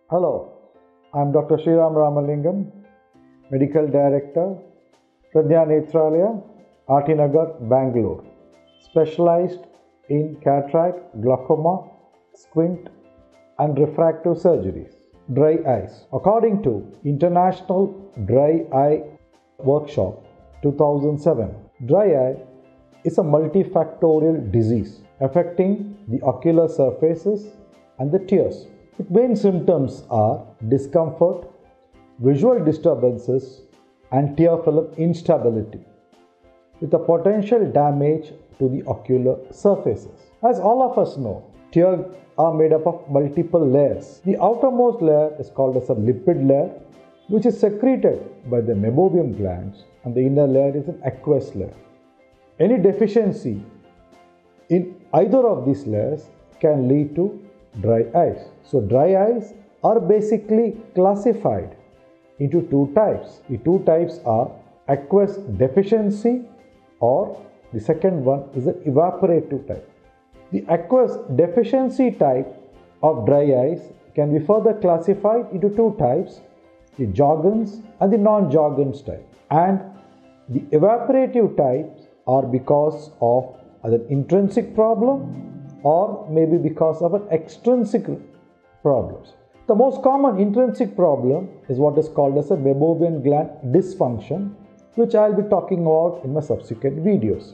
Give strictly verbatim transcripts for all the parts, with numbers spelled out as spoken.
Hello, I am Doctor Sriram Ramalingam, Medical Director, Pradnya Nethralaya, Nagar, Bengaluru, specialized in cataract, glaucoma, squint and refractive surgeries. Dry eyes. According to International Dry Eye Workshop two thousand seven, dry eye is a multifactorial disease affecting the ocular surfaces and the tears. Its main symptoms are discomfort, visual disturbances, and tearfilm instability, with a potential damage to the ocular surfaces. As all of us know, tears are made up of multiple layers. The outermost layer is called as a lipid layer, which is secreted by the meibomian glands, and the inner layer is an aqueous layer. Any deficiency in either of these layers can lead to dry eyes. So dry eyes are basically classified into two types. The two types are aqueous deficiency, or the second one is an evaporative type. The aqueous deficiency type of dry eyes can be further classified into two types, the sjogrens and the non-sjogrens type. And the evaporative types are because of an intrinsic problem or maybe because of an extrinsic problems. The most common intrinsic problem is what is called as a meibomian gland dysfunction, which I will be talking about in my subsequent videos.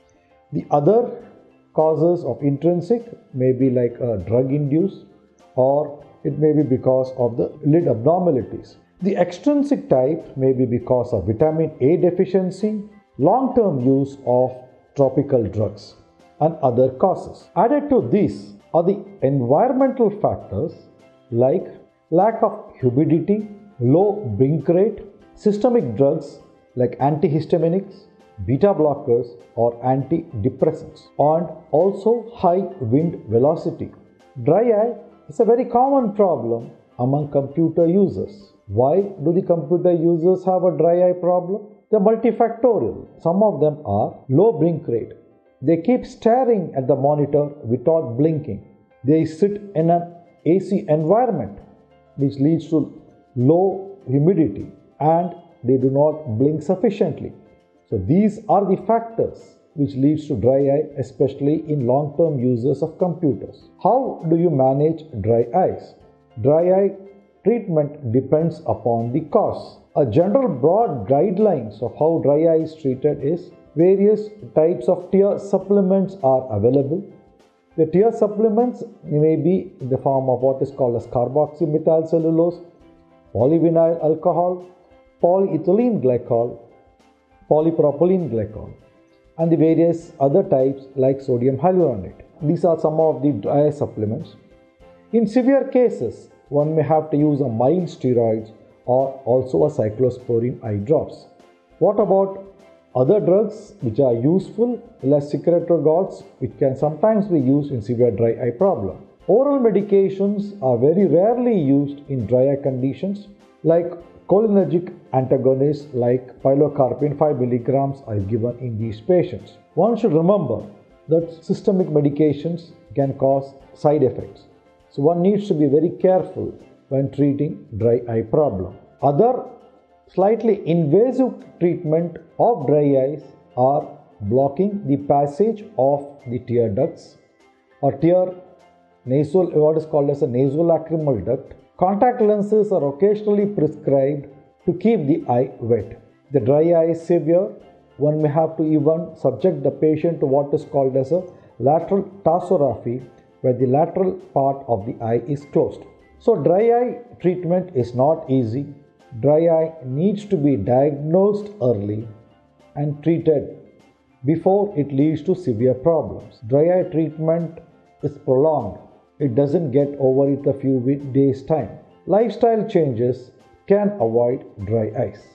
The other causes of intrinsic may be like a drug induced, or it may be because of the lid abnormalities. The extrinsic type may be because of vitamin A deficiency, long-term use of tropical drugs, and other causes. Added to these are the environmental factors like lack of humidity, low blink rate, systemic drugs like antihistaminics, beta blockers or antidepressants, and also high wind velocity. Dry eye is a very common problem among computer users. Why do the computer users have a dry eye problem? They are multifactorial. Some of them are low blink rate. They keep staring at the monitor without blinking. They sit in an A C environment, which leads to low humidity, and they do not blink sufficiently. So these are the factors which leads to dry eye, especially in long-term users of computers. How do you manage dry eyes? Dry eye treatment depends upon the cause. A general broad guidelines of how dry eye is treated is various types of tear supplements are available. The tear supplements may be in the form of what is called as carboxymethylcellulose, polyvinyl alcohol, polyethylene glycol, polypropylene glycol, and the various other types like sodium hyaluronate. These are some of the dry eye supplements. In severe cases, one may have to use a mild steroids or also a cyclosporine eye drops. What about other drugs which are useful, like secretagogues, which can sometimes be used in severe dry eye problem? Oral medications are very rarely used in dry eye conditions, like cholinergic antagonists like pilocarpine five milligrams are given in these patients. One should remember that systemic medications can cause side effects. So one needs to be very careful when treating dry eye problem. Other slightly invasive treatment of dry eyes are blocking the passage of the tear ducts or tear nasal, what is called as a nasolacrimal duct. Contact lenses are occasionally prescribed to keep the eye wet. The dry eye is severe, one may have to even subject the patient to what is called as a lateral tarsorrhaphy, where the lateral part of the eye is closed. So dry eye treatment is not easy. Dry eye needs to be diagnosed early and treated before it leads to severe problems. Dry eye treatment is prolonged. It doesn't get over in a few days' time. Lifestyle changes can avoid dry eyes.